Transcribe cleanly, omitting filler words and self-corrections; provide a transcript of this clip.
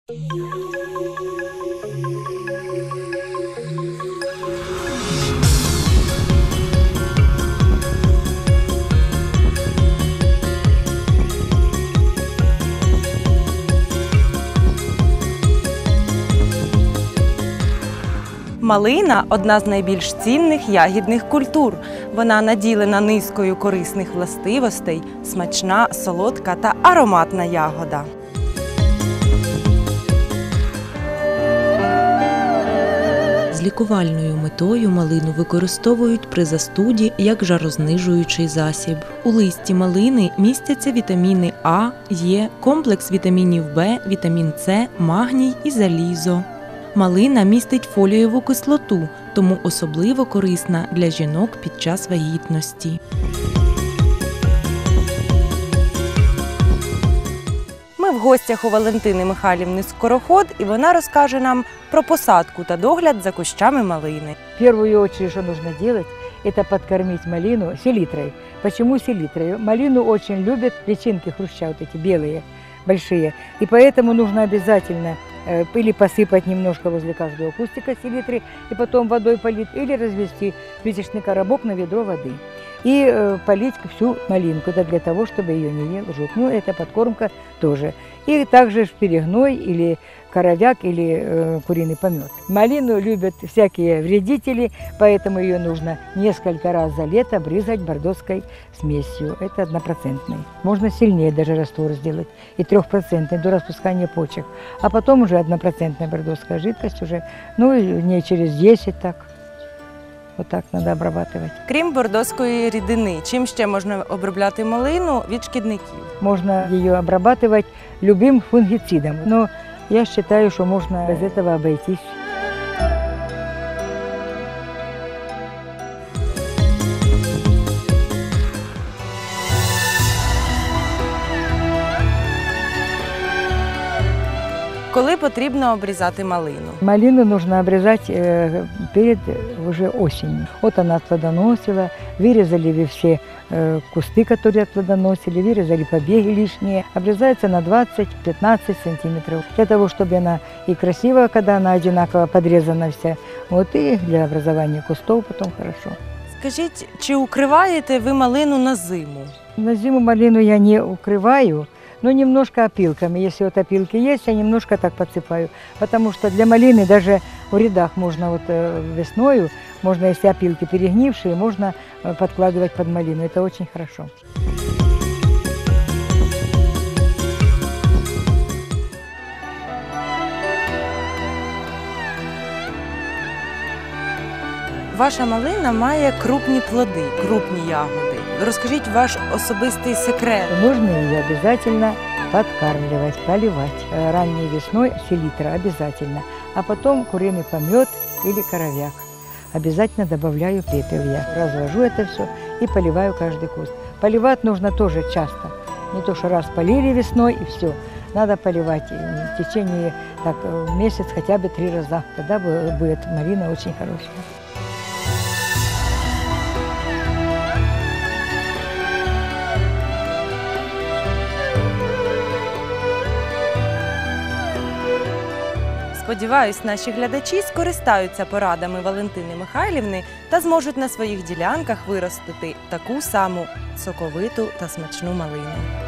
Малина – одна з найбільш цінних ягідних культур. Вона наділена низкою корисних властивостей – смачна, солодка та ароматна ягода. З лікувальною метою малину використовують при застуді як жарознижуючий засіб. У листі малини містяться вітаміни А, Е, комплекс вітамінів В, вітамін С, магній і залізо. Малина містить фолієву кислоту, тому особливо корисна для жінок під час вагітності. Ми в гостях у Валентини Михайлівни Скороход, і вона розкаже нам про посадку та догляд за кущами малини. В первую очередь, что нужно делать, это подкормить малину селитрой. Почему селитрой? Малину очень любят личинки хруща, вот эти белые, большие. И поэтому нужно обязательно или посыпать немножко возле каждого кустика селитры, и потом водой полить, или развести плиточный коробок на ведро воды. И полить всю малинку, это для того, чтобы ее не ел жук. Ну, это подкормка тоже. И также перегной или коровяк, или куриный помет. Малину любят всякие вредители, поэтому ее нужно несколько раз за лето брызгать бордоской смесью. Это 1%. Можно сильнее даже раствор сделать, и 3% до распускания почек. А потом уже 1% бордоская жидкость уже, ну, не через 10 так. Вот так надо обрабатывать. Крім бордоської рідини, чим ще можна обробляти малину від шкідників? Можно ее обрабатывать любым фунгицидом, но я считаю, что можно без этого обойтись. Коли потрібно обрізати малину? Малину нужно обрезать перед уже осенью. Вот она отплодоносила, вырезали вы все кусты, которые отплодоносили, вырезали побеги лишние. Обрезается на 20-15 сантиметров. Для того, чтобы она и красиво, когда она одинаково подрезана вся, вот и для образования кустов потом хорошо. Скажіть, чи укриваєте ви малину на зиму? На зиму малину я не укрываю, но немножко опилками. Если вот опилки есть, я немножко так подсыпаю. Потому что для малины даже в рядах можно вот весною, можно, если опилки перегнившие, можно подкладывать под малину. Это очень хорошо. Ваша малина має крупні плоди, крупні ягоди. Розкажіть ваш особистий секрет. Нужно ее обязательно подкармливать, поливать. Ранней весной селитра обязательно. А потом куриный помет или коровяк. Обязательно добавляю пепел я. Развожу это все и поливаю каждый куст. Поливать нужно тоже часто. Не то, что раз полили весной и все. Надо поливать в течение так, месяц хотя бы 3 раза. Тогда будет малина очень хорошая. Сподіваюсь, наші глядачі скористаються порадами Валентини Михайлівни та зможуть на своїх ділянках виростити таку саму соковиту та смачну малину.